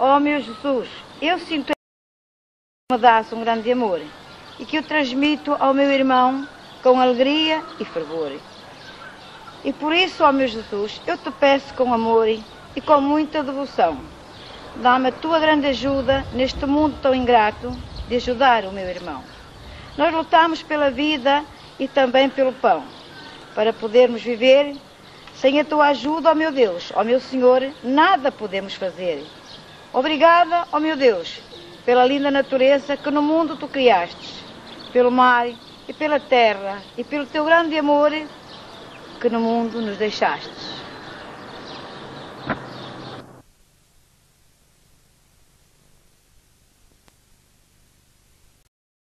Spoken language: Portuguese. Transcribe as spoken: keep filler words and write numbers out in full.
Oh meu Jesus, eu sinto que me dás um grande amor e que eu transmito ao meu irmão com alegria e fervor. E por isso, ó meu Jesus, eu te peço com amor e com muita devoção, dá-me a tua grande ajuda neste mundo tão ingrato de ajudar o meu irmão. Nós lutamos pela vida e também pelo pão, para podermos viver. Sem a tua ajuda, ó meu Deus, ó meu Senhor, nada podemos fazer. Obrigada, ó meu Deus, pela linda natureza que no mundo tu criastes, pelo mar e pela terra e pelo teu grande amor que no mundo nos deixaste.